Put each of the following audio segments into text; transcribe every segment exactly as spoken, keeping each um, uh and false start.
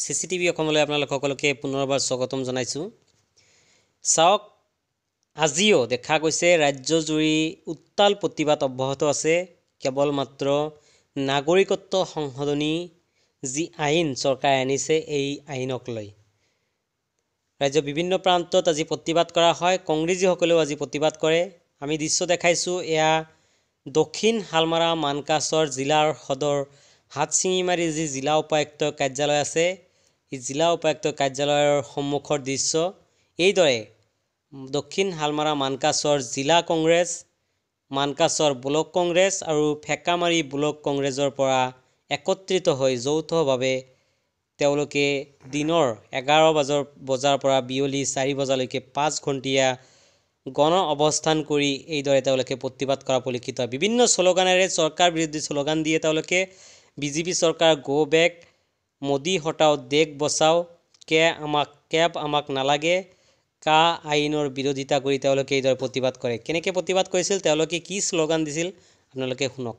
CCTV অসমলৈ আপোনালোক সকলোকে পুনৰবাৰ স্বাগতম জনাইছোঁ। চাওক, আজিও দেখা গৈছে ৰাজ্যজুৰি উত্তাল প্ৰতিবাদ অব্যাহত আছে। কেৱল মাত্ৰ নাগৰিকত্ব সংশোধনী যি আইন চৰকাৰে আনিছে এই আইনক লৈ ৰাজ্যৰ বিভিন্ন প্ৰান্তত আজি প্ৰতিবাদ কৰা হয়। কংগ্ৰেছীসকলেও আজি প্ৰতিবাদ কৰে। আমি দৃশ্য দেখাইছোঁ। এয়া দক্ষিণ হালমাৰা মানকাছৰ জিলাৰ সদৰ হাটশিঙিমাৰী যি জিলা উপায়ুক্ত কাৰ্যালয় আছে, এই জিলা উপায়ুক্ত কাৰ্যালয়ৰ সন্মুখৰ দৃশ্য। এইদৰে দক্ষিণ হালমাৰা মানকাছৰ জিলা কংগ্ৰেছ, মানকাছৰ ব্লক কংগ্ৰেছ আৰু ফেকামাৰী ব্লক কংগ্ৰেছৰ পৰা একত্ৰিত হৈ যৌথভাৱে তেওঁলোকে দিনৰ এঘাৰ বজাৰ বজাৰ পৰা বিয়লি চাৰি বজালৈকে পাঁচ ঘণ্টীয়া গণ অৱস্থান কৰি এইদৰে তেওঁলোকে প্ৰতিবাদ কৰা পৰিলক্ষিত হয়। বিভিন্ন শ্লোগানেৰে চৰকাৰ বিৰোধী শ্লোগান দিয়ে তেওঁলোকে। বিজেপি চৰকাৰ গো বেক, মোদী হটাও দেশ বচাও, কে আমাক কেব আমাক নালাগে, কা আইনৰ বিৰোধিতা কৰি তেওঁলোকে এইদৰে প্ৰতিবাদ কৰে। কেনেকৈ প্ৰতিবাদ কৰিছিল, তেওঁলোকে কি শ্লোগান দিছিল আপোনালোকে শুনক।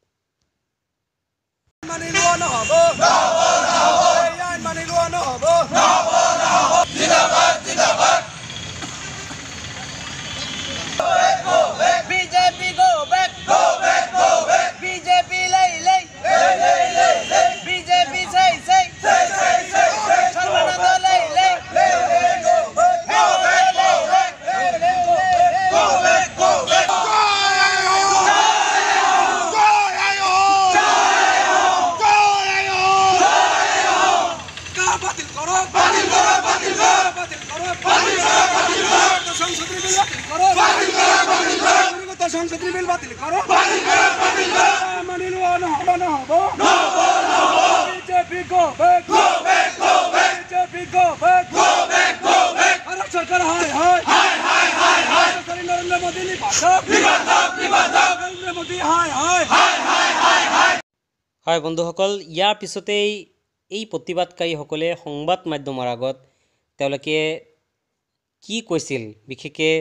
হয় বন্ধুসকল, ইয়াৰ পিছতেই এই প্ৰতিবাদকাৰীসকলে সংবাদ মাধ্যমৰ আগত তেওঁলোকে কি কৈছিল, বিশেষকৈ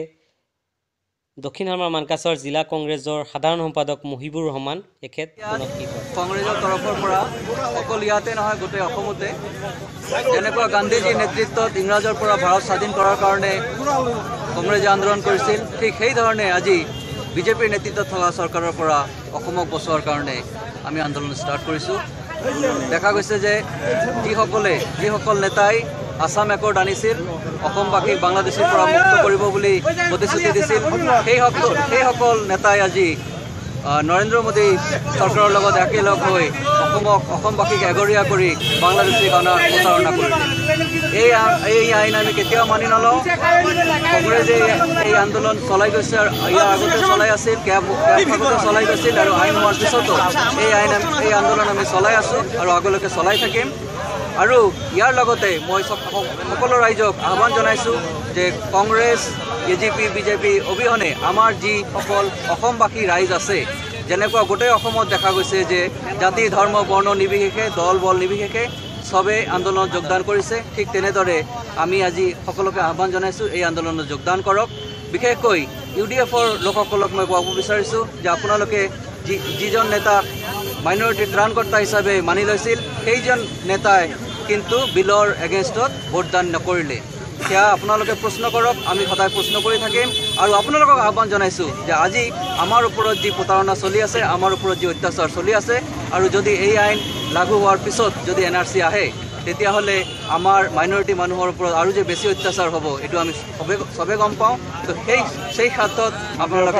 দক্ষিণ হালমাৰা মানকাছৰ জিলা কংগ্ৰেছৰ সাধাৰণ সম্পাদক মহিবুৰ ৰহমান তেখেত কংগ্ৰেছৰ তৰফৰ পৰা অকল ইয়াতে নহয় গোটেই অসমতে যেনেকুৱা গান্ধীজীৰ নেতৃত্বত ইংৰাজৰ পৰা ভাৰত স্বাধীন কৰাৰ কাৰণে কংগ্ৰেছে আন্দোলন কৰিছিল, ঠিক সেইধৰণে আজি বিজেপিৰ নেতৃত্বত থকা চৰকাৰৰ পৰা অসমক বচোৱাৰ কাৰণে আমি আন্দোলন ষ্টাৰ্ট কৰিছোঁ। দেখা গৈছে যে যিসকলে যিসকল নেতাই আছাম একৰ্ড আনিছিল, অসমবাসীক বাংলাদেশৰ পৰা মুক্ত কৰিব বুলি প্ৰতিশ্ৰুতি দিছিল, সেই সকল সেইসকল নেতাই আজি নৰেন্দ্ৰ মোদী চৰকাৰৰ লগত একেলগ হৈ অসমক অসমবাসীক এগৰীয়া কৰি বাংলাদেশীক অনাৰ প্ৰচাৰণা কৰিলে। এই এই আইন আমি কেতিয়াও মানি নলওঁ। কংগ্ৰেছে এই আন্দোলন চলাই গৈছে আৰু ইয়াৰ আগতে চলাই আছিল, কেব আগতে চলাই গৈছিল আৰু আইন হোৱাৰ পিছতো এই আইন এই আন্দোলন আমি চলাই আছোঁ আৰু আগলৈকে চলাই থাকিম। আৰু ইয়াৰ লগতে মই সকলো ৰাইজক আহ্বান জনাইছোঁ যে Congress, A G P, BJP অবিহনে আমাৰ যিসকল অসমবাসী ৰাইজ আছে, যেনেকুৱা গোটেই অসমত দেখা গৈছে যে জাতি ধৰ্ম বৰ্ণ নিৰ্বিশেষে, দল বল নিৰ্বিশেষে চবে আন্দোলনত যোগদান কৰিছে, ঠিক তেনেদৰে আমি আজি সকলোকে আহ্বান জনাইছোঁ এই আন্দোলনত যোগদান কৰক। বিশেষকৈ ইউ ডি এফৰ লোকসকলক মই ক'ব বিচাৰিছোঁ যে আপোনালোকে যি যিজন নেতাক মাইনৰিটি ত্ৰাণকৰ্তা হিচাপে মানি লৈছিল, সেইজন নেতাই কিন্তু বিলৰ এগেইনষ্টত ভোটদান নকৰিলে। সেয়া আপোনালোকে প্ৰশ্ন কৰক, আমি সদায় প্ৰশ্ন কৰি থাকিম। আৰু আপোনালোকক আহ্বান জনাইছোঁ যে আজি আমাৰ ওপৰত যি প্ৰতাৰণা চলি আছে, আমাৰ ওপৰত যি অত্যাচাৰ চলি আছে, আৰু যদি এই আইন লাগু হোৱাৰ পিছত যদি এন আৰ চি আহে, তেতিয়াহ'লে আমাৰ মাইনৰিটি মানুহৰ ওপৰত আৰু যে বেছি অত্যাচাৰ হ'ব এইটো আমি চবে চবে গম পাওঁ। তো সেই সেই ক্ষেত্ৰত আপোনালোকে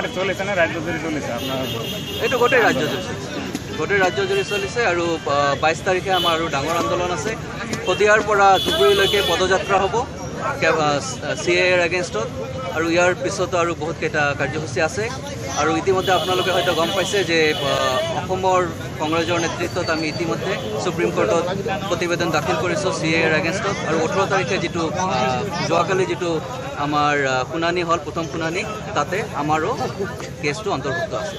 এইটো গোটেই ৰাজ্যজুৰি গোটেই ৰাজ্যজুৰি চলিছে। আৰু বাইছ তাৰিখে আমাৰ আৰু ডাঙৰ আন্দোলন আছে। শদিয়াৰ পৰা ধুবুৰীলৈকে পদযাত্ৰা হ'ব চি এ এৰ এগেইনষ্টত, আৰু ইয়াৰ পিছতো আৰু বহুতকেইটা কাৰ্যসূচী আছে। আৰু ইতিমধ্যে আপোনালোকে হয়তো গম পাইছে যে অসমৰ কংগ্ৰেছৰ নেতৃত্বত আমি ইতিমধ্যে সুপ্ৰিম কোৰ্টত প্ৰতিবেদন দাখিল কৰিছোঁ চি এ এৰ এগেইনষ্টত। আৰু ওঠৰ তাৰিখে যিটো যোৱাকালি যিটো আমাৰ শুনানি হ'ল, প্ৰথম শুনানি, তাতে আমাৰো কেছটো অন্তৰ্ভুক্ত আছে।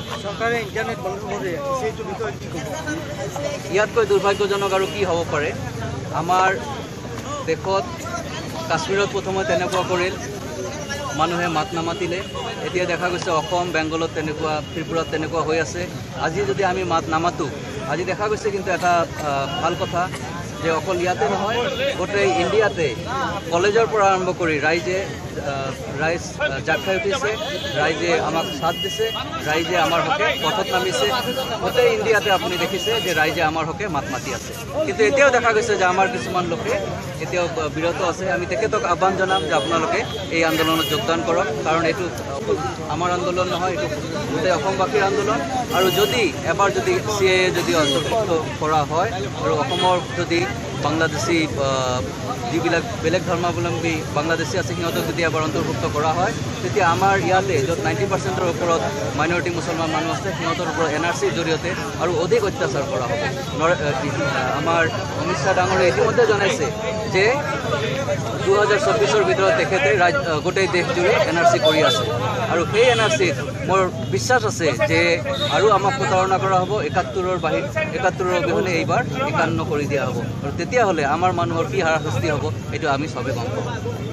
ইয়াতকৈ দুৰ্ভাগ্যজনক আৰু কি হ'ব পাৰে? আমাৰ দেশত কাশ্মীৰত প্ৰথমে তেনেকুৱা কৰিল, মানুহে মাত নামাতিলে। এতিয়া দেখা গৈছে অসম, বেংগলত তেনেকুৱা, ত্ৰিপুৰাত তেনেকুৱা হৈ আছে। আজি যদি আমি মাত নামাতোঁ, আজি দেখা গৈছে কিন্তু এটা ভাল কথা যে অকল ইয়াতে নহয় গোটেই ইণ্ডিয়াতে কলেজৰ পৰা আৰম্ভ কৰি ৰাইজে ৰাইজ জাক খাই উঠিছে, ৰাইজে আমাক সাথ দিছে, ৰাইজে আমাৰ হকে পথত নামিছে। গোটেই ইণ্ডিয়াতে আপুনি দেখিছে যে ৰাইজে আমাৰ হকে মাত মাতি আছে। কিন্তু এতিয়াও দেখা গৈছে যে আমাৰ কিছুমান লোকে এতিয়াও বিৰত আছে। আমি তেখেতক আহ্বান জনাম যে আপোনালোকে এই আন্দোলনত যোগদান কৰক, কাৰণ এইটো আমাৰ আন্দোলন নহয়, এইটো গোটেই অসমবাসীৰ আন্দোলন। আৰু যদি এবাৰ যদি চি এ যদি অন্তৰ্ভুক্ত কৰা হয় আৰু অসমৰ যদি বাংলাদেশী যিবিলাক বেলেগ ধৰ্মাৱলম্বী বাংলাদেশী আছে সিহঁতক যদি এবাৰ অন্তৰ্ভুক্ত কৰা হয়, তেতিয়া আমাৰ ইয়াতে য'ত নাইণ্টি পাৰ্চেণ্টৰ ওপৰত মাইনৰিটি মুছলমান মানুহ আছে সিহঁতৰ ওপৰত এন আৰ চিৰ জৰিয়তে আৰু অধিক অত্যাচাৰ কৰা হ'ব। আমাৰ অমিত শ্বাহ ডাঙৰে ইতিমধ্যে জনাইছে যে দুহেজাৰ চৌব্বিছৰ ভিতৰত তেখেতে ৰাজ গোটেই দেশজুৰি এন আৰ চি কৰি আছে। আৰু সেই এন আৰ চিত মোৰ বিশ্বাস আছে যে আৰু আমাক প্ৰতাৰণা কৰা হ'ব। একাত্তৰৰ বাহিৰ একাত্তৰৰ অবিহনে এইবাৰ একান্ন কৰি দিয়া হ'ব। আৰু তেতিয়াহ'লে আমাৰ মানুহৰ কি হাৰাশাস্তি হ'ব এইটো আমি চবে গম পাওঁ।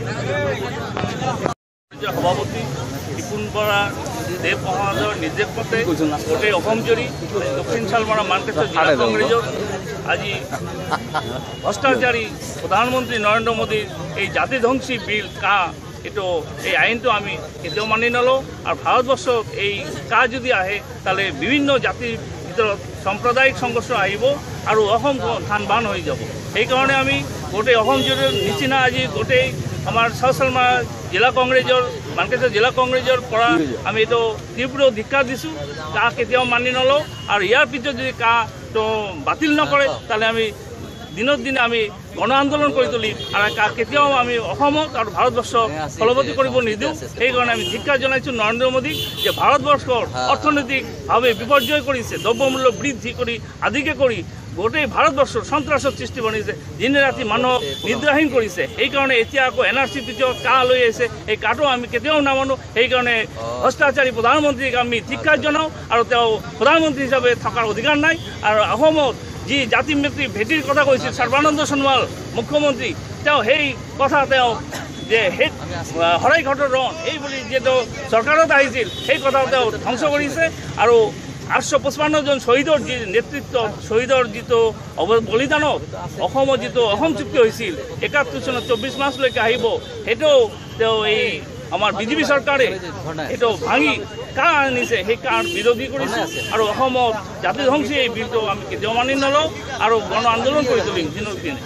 সভাপতি টিপুন বৰা দেৱ মহাৰাজৰ নিৰ্দেশ মতে গোটেই অসম জুৰি দক্ষিণ শালমৰা মানকেশ্বৰ জিলা কংগ্ৰেছৰ আজি ভ্ৰষ্টাচাৰী প্ৰধানমন্ত্ৰী নৰেন্দ্ৰ মোদীৰ এই জাতি ধ্বংসী বিল কা এইটো এই আইনটো আমি কেতিয়াও মানি নলওঁ। আৰু ভাৰতবৰ্ষত এই কা যদি আহে তাহলে বিভিন্ন জাতিৰ ভিতৰত সাম্প্ৰদায়িক সংঘৰ্ষ আহিব আৰু অসম ধান বান হৈ যাব। সেইকাৰণে আমি গোটেই অসম জুৰি নিচিনা আজি গোটেই আমাৰ চাউথ শালমৰা জিলা কংগ্ৰেছৰ মানকেশ্বৰ জিলা কংগ্ৰেছৰ পৰা আমি এইটো তীব্ৰ ধিক্কাৰ দিছোঁ। কা কেতিয়াও মানি নলওঁ। আৰু ইয়াৰ পিছত যদি কাটো বাতিল নকৰে তাহলে আমি দিনত দিনে আমি গণ আন্দোলন কৰি তুলিম আৰু কা কেতিয়াও আমি অসমত আৰু ভাৰতবৰ্ষক ফলৱতী কৰিব নিদিওঁ। সেইকাৰণে আমি ধিক্কাৰ জনাইছোঁ নৰেন্দ্ৰ মোদীক যে ভাৰতবৰ্ষৰ অৰ্থনৈতিকভাৱে বিপৰ্যয় কৰিছে, দ্ৰব্যমূল্য বৃদ্ধি কৰি আদিকে কৰি গোটেই ভাৰতবৰ্ষৰ সন্ত্ৰাসৰ সৃষ্টি বনিছে, দিনে ৰাতি মানুহক নিদ্ৰাহীন কৰিছে। সেইকাৰণে এতিয়া আকৌ এন আৰ চি পিছত কা লৈ আহিছে, এই কাটো আমি কেতিয়াও নামানো। সেইকাৰণে ভ্ৰষ্টাচাৰী প্ৰধানমন্ত্ৰীক আমি ধিক্কাৰ জনাওঁ আৰু তেওঁ প্ৰধানমন্ত্ৰী হিচাপে থকাৰ অধিকাৰ নাই। আৰু অসমত যি জাতি মেত্ৰী ভেটিৰ কথা কৈছিল সৰ্বানন্দ সোণোৱাল মুখ্যমন্ত্ৰী, তেওঁ সেই কথা তেওঁ যে সেই শৰাইঘাটৰ ৰণ এই বুলি যিটো চৰকাৰত আহিছিল সেই কথা তেওঁ ধ্বংস কৰিছে। আৰু আঠশ পঁচপন্নজন শ্বহীদৰ যি নেতৃত্ব শ্বহীদৰ যিটো বলিদানত অসমত যিটো অসম চুক্তি হৈছিল একাত্তৰ চনত চৌব্বিছ মাৰ্চলৈকে আহিব, সেইটো তেওঁ এই আমাৰ বিজেপি চৰকাৰে এইটো ভাঙি কা আনিছে, সেই কাৰ বিৰোধী কৰিছে। আৰু অসমত জাতি ধ্বংসী এই বিলটো আমি কেতিয়াও মানি নলওঁ আৰু গণ আন্দোলন কৰি তুলিম দিনৰ দিনে।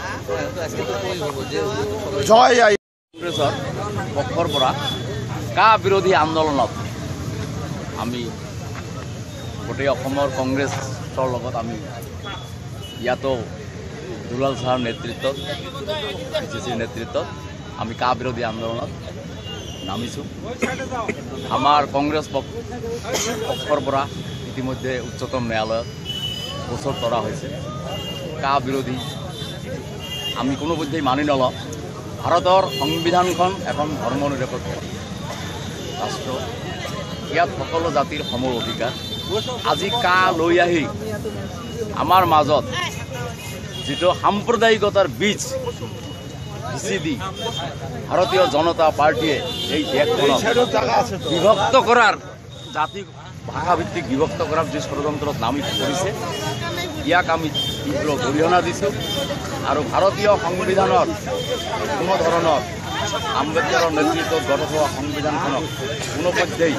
কংগ্ৰেছৰ পক্ষৰ পৰা কা বিৰোধী আন্দোলনত আমি গোটেই অসমৰ কংগ্ৰেছৰ লগত আমি ইয়াতো দুলাল ছাৰৰ নেতৃত্বত পি চি চিৰ নেতৃত্বত আমি কা বিৰোধী আন্দোলনত নামিছোঁ। আমাৰ কংগ্ৰেছ পক্ষৰ পৰা ইতিমধ্যে উচ্চতম ন্যায়ালয়ত গোচৰ তৰা হৈছে। কা বিৰোধী আমি কোনোপধ্যেই মানি নলওঁ। ভাৰতৰ সংবিধানখন এখন ধৰ্মনিৰপেক্ষ ৰাষ্ট্ৰ, ইয়াত সকলো জাতিৰ সম অধিকাৰ। আজি কা লৈ আহি আমাৰ মাজত যিটো সাম্প্ৰদায়িকতাৰ বীজ সিঁচি দি ভাৰতীয় জনতা পাৰ্টীয়ে এই দেশখনক বিভক্ত কৰাৰ জাতি ভাষাভিত্তিক বিভক্ত কৰাৰ যি ষড়যন্ত্ৰত নামি পৰিছে, ইয়াক আমি তীব্ৰ গৰিহণা দিছোঁ। আৰু ভাৰতীয় সংবিধানৰ কোনো ধৰণৰ আম্বেদকাৰৰ নেতৃত্বত গঠন হোৱা সংবিধানখনক কোনোপধ্যেই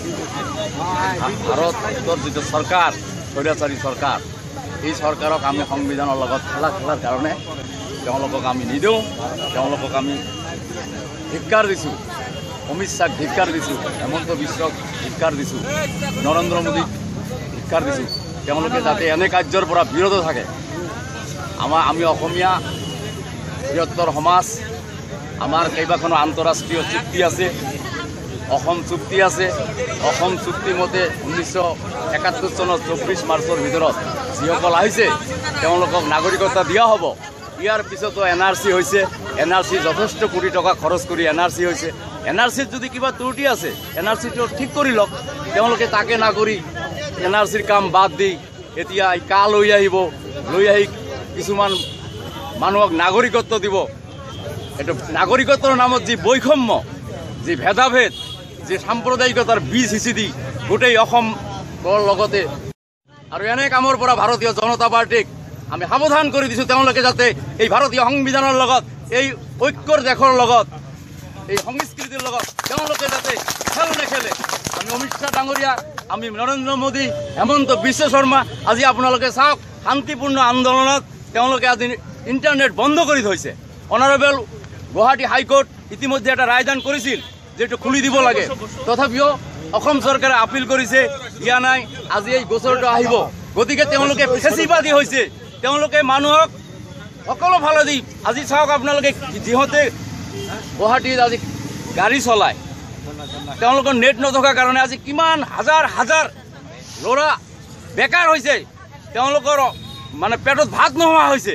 ভাৰতৰ যিটো চৰকাৰ স্বৈৰাচাৰী চৰকাৰ, এই চৰকাৰক আমি সংবিধানৰ লগত খেলা খেলাৰ কাৰণে তেওঁলোকক আমি নিদিওঁ। তেওঁলোকক আমি ধিক্কাৰ দিছোঁ, অমিত শ্বাহক ধিক্কাৰ দিছোঁ, হেমন্ত বিশ্বক ধিক্কাৰ দিছোঁ, নৰেন্দ্ৰ মোদীক ধিক্কাৰ দিছোঁ। তেওঁলোকে যাতে এনে কাৰ্যৰ পৰা বিৰত থাকে। আমাৰ আমি অসমীয়া বৃহত্তৰ সমাজ, আমাৰ কেইবাখনো আন্তঃৰাষ্ট্ৰীয় চুক্তি আছে, অসম চুক্তি আছে। অসম চুক্তি মতে ঊনৈছশ একাত্তৰ চনৰ চৌব্বিছ মাৰ্চৰ ভিতৰত যিসকল আহিছে তেওঁলোকক নাগৰিকত্ব দিয়া হ'ব। ইয়াৰ পিছতো এন আৰ চি হৈছে, এন আৰ চি যথেষ্ট কোটি টকা খৰচ কৰি এন আৰ চি হৈছে। এন আৰ চিত যদি কিবা ত্ৰুটি আছে এন আৰ চিটো ঠিক কৰি লওক। তেওঁলোকে তাকে নকৰি এন আৰ চিৰ কাম বাদ দি এতিয়া কা লৈ আহিব, লৈ আহি কিছুমান মানুহক নাগৰিকত্ব দিব। এইটো নাগৰিকত্বৰ নামত যি বৈষম্য, যি ভেদাভেদ, যি সাম্প্ৰদায়িকতাৰ বীজ সিঁচি দি গোটেই অসমৰ লগতে আৰু এনে কামৰ পৰা ভাৰতীয় জনতা পাৰ্টীক আমি সাৱধান কৰি দিছোঁ তেওঁলোকে যাতে এই ভাৰতীয় সংবিধানৰ লগত এই ঐক্যৰ দেশৰ লগত এই সংস্কৃতিৰ লগত তেওঁলোকে যাতে খেল নেখেলে। আমি অমিত শ্বাহ ডাঙৰীয়া, আমি নৰেন্দ্ৰ মোদী, হেমন্ত বিশ্ব শৰ্মা, আজি আপোনালোকে চাওক শান্তিপূৰ্ণ আন্দোলনত তেওঁলোকে আজি ইণ্টাৰনেট বন্ধ কৰি থৈছে। অনাৰেবল গুৱাহাটী হাইকোৰ্ট ইতিমধ্যে এটা ৰায়দান কৰিছিল যে এইটো খুলি দিব লাগে, তথাপিও অসম চৰকাৰে আপিল কৰিছে, দিয়া নাই। আজি এই গোচৰটো আহিব, গতিকে তেওঁলোকে ফেচিবাদী হৈছে। তেওঁলোকে মানুহক সকলো ফালে দি আজি চাওক আপোনালোকে যিহঁতে গুৱাহাটীত আজি গাড়ী চলায় তেওঁলোকৰ নেট নথকাৰ কাৰণে আজি কিমান হাজাৰ হাজাৰ ল'ৰা বেকাৰ হৈছে, তেওঁলোকৰ মানে পেটত ভাত নোহোৱা হৈছে।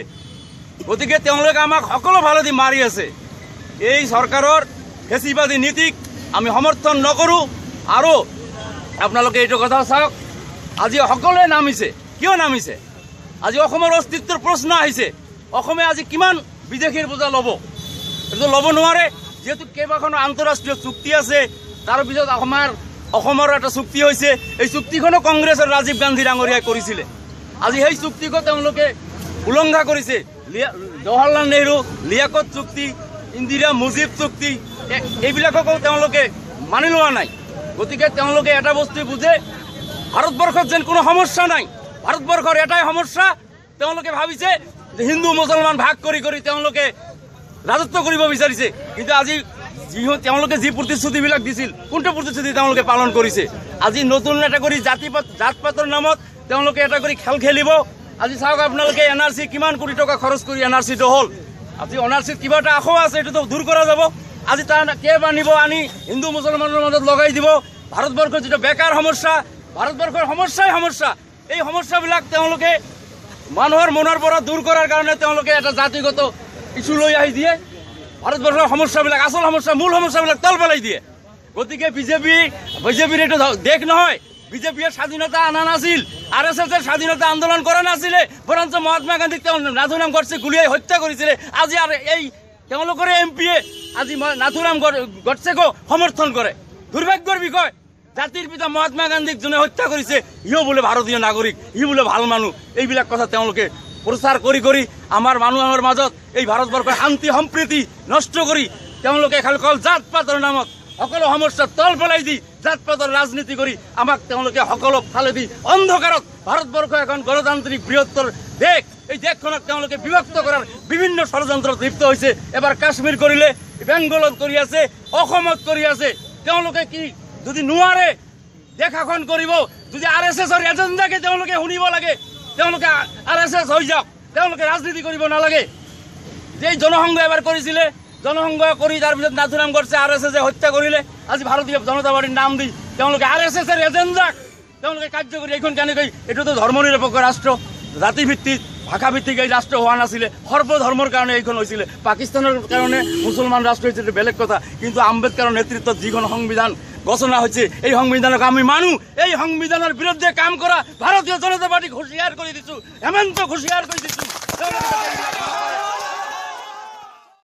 গতিকে তেওঁলোকে আমাক সকলো ফালে দি মাৰি আছে। এই চৰকাৰৰ ফেচিবাদী নীতিক আমি সমৰ্থন নকৰোঁ। আৰু আপোনালোকে এইটো কথা চাওক, আজি সকলোৱে নামিছে। কিয় নামিছে? আজি অসমৰ অস্তিত্বৰ প্ৰশ্ন আহিছে। অসমে আজি কিমান বিদেশীৰ বোজা ল'ব? এইটো ল'ব নোৱাৰে, যিহেতু কেইবাখনো আন্তঃৰাষ্ট্ৰীয় চুক্তি আছে। তাৰপিছত আমাৰ অসমৰ এটা চুক্তি হৈছে, এই চুক্তিখনো কংগ্ৰেছৰ ৰাজীৱ গান্ধী ডাঙৰীয়াই কৰিছিলে। আজি সেই চুক্তিকো তেওঁলোকে উলংঘা কৰিছে। জৱাহৰলাল নেহৰু লিয়াকত চুক্তি, ইন্দিৰা মুজিব চুক্তি, এইবিলাককো তেওঁলোকে মানি লোৱা নাই। গতিকে তেওঁলোকে এটা বস্তু বুজে, ভাৰতবৰ্ষত যেন কোনো সমস্যা নাই। ভাৰতবৰ্ষৰ এটাই সমস্যা, তেওঁলোকে ভাবিছে যে হিন্দু মুছলমান ভাগ কৰি কৰি তেওঁলোকে ৰাজত্ব কৰিব বিচাৰিছে। কিন্তু আজি যি তেওঁলোকে যি প্ৰতিশ্ৰুতিবিলাক দিছিল, কোনটো প্ৰতিশ্ৰুতি তেওঁলোকে পালন কৰিছে? আজি নতুন এটা কৰি জাতি পাত জাত পাতৰ নামত তেওঁলোকে এটা কৰি খেল খেলিব। আজি চাওক আপোনালোকে এন আৰ চি কিমান কোটি টকা খৰচ কৰি এন আৰ চিটো হ'ল। আজি এন আৰ চিত কিবা এটা আশা আছে, এইটোতো দূৰ কৰা যাব। আজি তাৰ কেইবাৰ নিব আনি হিন্দু মুছলমানৰ মাজত লগাই দিব। ভাৰতবৰ্ষৰ যিটো বেকাৰ সমস্যা, ভাৰতবৰ্ষৰ সমস্যাই সমস্যা, এই সমস্যাবিলাক তেওঁলোকে মানুহৰ মনৰ পৰা দূৰ কৰাৰ কাৰণে তেওঁলোকে এটা জাতিগত ইছ্যু লৈ আহি দিয়ে। ভাৰতবৰ্ষৰ সমস্যাবিলাক, আচল সমস্যা, মূল সমস্যাবিলাক তল পেলাই দিয়ে। গতিকে বিজেপি বিজেপিৰ এইটো দেশ নহয়। বিজেপিয়ে স্বাধীনতা অনা নাছিল, আৰ এছ এছৰ স্বাধীনতা আন্দোলন কৰা নাছিলে, বৰঞ্চ মহাত্মা গান্ধীক তেওঁ নাথুৰাম গডছে গুলীয়াই হত্যা কৰিছিলে। আজি আৰু এই তেওঁলোকৰে এম পিয়ে আজি নাথুৰাম গডছেকো সমৰ্থন কৰে। দুৰ্ভাগ্যৰ বিষয়, জাতিৰ পিতা মহাত্মা গান্ধীক যোনে হত্যা কৰিছে সিও বোলে ভাৰতীয় নাগৰিক, সি বোলে ভাল মানুহ। এইবিলাক কথা তেওঁলোকে প্ৰচাৰ কৰি কৰি আমাৰ মানুহৰ মাজত এই ভাৰতবৰ্ষৰ শান্তি সম্প্ৰীতি নষ্ট কৰি তেওঁলোকে খালি অকল জাত পাতৰ নামত সকলো সমস্যা তল পেলাই দি জাত পাতৰ ৰাজনীতি কৰি আমাক তেওঁলোকে সকলো ফালেদি অন্ধকাৰত ভাৰতবৰ্ষ এখন গণতান্ত্ৰিক বৃহত্তৰ দেশ, এই দেশখনক তেওঁলোকে বিভক্ত কৰাৰ বিভিন্ন ষড়যন্ত্ৰত লিপ্ত হৈছে। এবাৰ কাশ্মীৰ কৰিলে, বেংগলত কৰি আছে, অসমত কৰি আছে। তেওঁলোকে কি যদি নোৱাৰে দেশাখন কৰিব, যদি আৰ এছ এছৰ এজেণ্ডাকে তেওঁলোকে শুনিব লাগে, তেওঁলোকে আৰ এছ এছ হৈ যাওক, তেওঁলোকে ৰাজনীতি কৰিব নালাগে। যে জনসংঘ এবাৰ কৰিছিলে, জনসংঘ কৰি তাৰপিছত নাথুৰাম গডছে আৰ এছ এছে হত্যা কৰিলে। আজি ভাৰতীয় জনতা পাৰ্টীৰ নাম দি তেওঁলোকে আৰ এছ এছৰ এজেণ্ডাক তেওঁলোকে কাৰ্যকৰী। এইখন কেনেকৈ? এইটোতো ধৰ্ম নিৰপেক্ষ ৰাষ্ট্ৰ, জাতিভিত্তিক ভাষাভিত্তিক এই ৰাষ্ট্ৰ হোৱা নাছিলে, সৰ্বধৰ্মৰ কাৰণে এইখন হৈছিলে। পাকিস্তানৰ কাৰণে মুছলমান ৰাষ্ট্ৰ হৈছিল বেলেগ কথা, কিন্তু আম্বেদকাৰৰ নেতৃত্বত যিখন সংবিধান ঘোষণা হৈছে, এই সংবিধানক আমি মানো। এই সংবিধানৰ বিৰুদ্ধে কাম কৰা ভাৰতীয় জনতা পাৰ্টীক হুঁচিয়াৰ কৰি দিছোঁ, হেমন্ত হুঁচিয়াৰ কৰি দিছোঁ।